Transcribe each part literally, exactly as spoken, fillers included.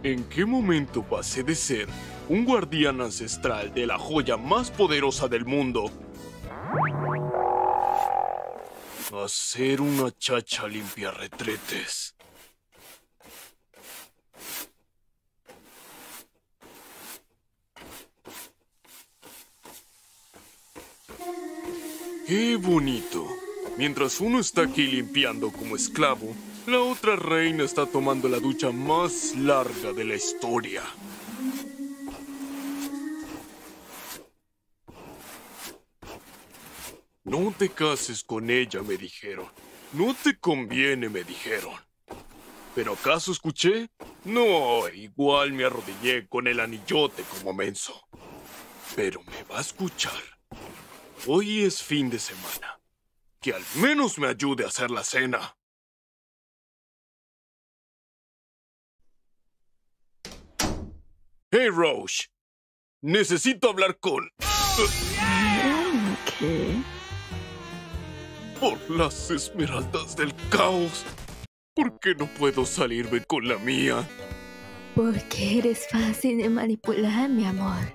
¿En qué momento pasé de ser un guardián ancestral de la joya más poderosa del mundo a ser una chacha limpia retretes? ¡Qué bonito! Mientras uno está aquí limpiando como esclavo, la otra reina está tomando la ducha más larga de la historia. No te cases con ella, me dijeron. No te conviene, me dijeron. ¿Pero acaso escuché? No, igual me arrodillé con el anillote como menso. Pero me va a escuchar. Hoy es fin de semana. Que al menos me ayude a hacer la cena. Hey, Roche. Necesito hablar con... ¿Qué? Por las esmeraldas del caos. ¿Por qué no puedo salirme con la mía? Porque eres fácil de manipular, mi amor.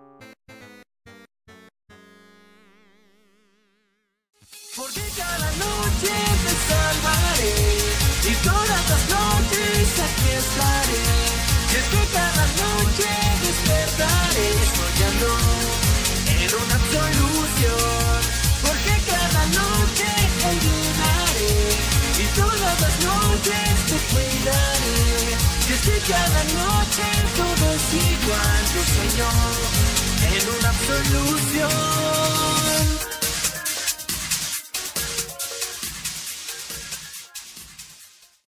Porque cada noche te salvaré y todas las noches aquí estaré. Y es que cada noche despertaré soñando en una solución. Porque cada noche ayudaré y todas las noches te cuidaré. Y es que cada noche todo es igual, yo sueño en una solución.